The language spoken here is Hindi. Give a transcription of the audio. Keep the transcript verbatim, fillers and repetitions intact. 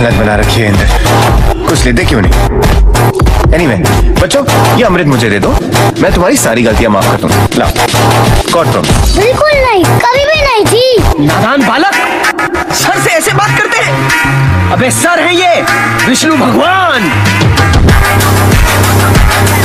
हालत बना रखी है इंदर, कुछ लेते क्यों नहीं? एनीवे बच्चों, ये अमृत मुझे दे दो, मैं तुम्हारी सारी गलतियां माफ कर दूंगा। लाओ गॉड प्रॉमिस। बिल्कुल नहीं, कभी भी नहीं जी। नादान बालक, सर से ऐसे बात करते हैं? अबे सर है ये विष्णु भगवान।